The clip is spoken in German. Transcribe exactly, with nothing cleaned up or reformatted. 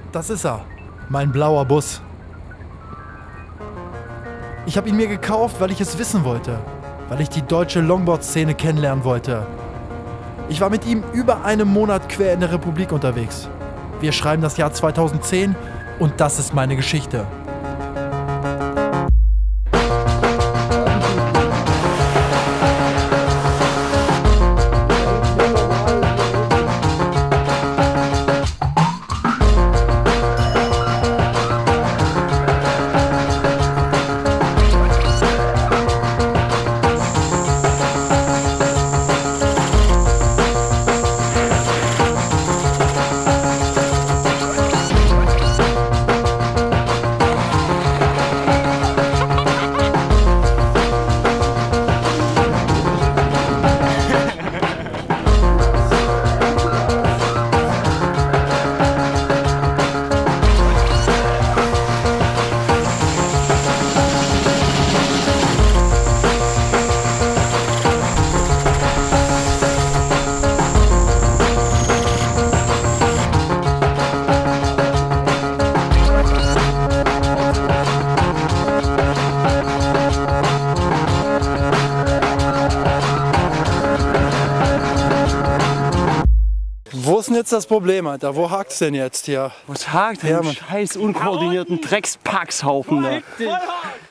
Das ist er, mein blauer Bus. Ich habe ihn mir gekauft, weil ich es wissen wollte, weil ich die deutsche Longboard-Szene kennenlernen wollte. Ich war mit ihm über einen Monat quer in der Republik unterwegs. Wir schreiben das Jahr zweitausendzehn und das ist meine Geschichte. Wo ist denn jetzt das Problem, Alter? Wo hakt es denn jetzt hier? Was hakt denn? Ja, scheiß unkoordinierten Dreckspackshaufen da.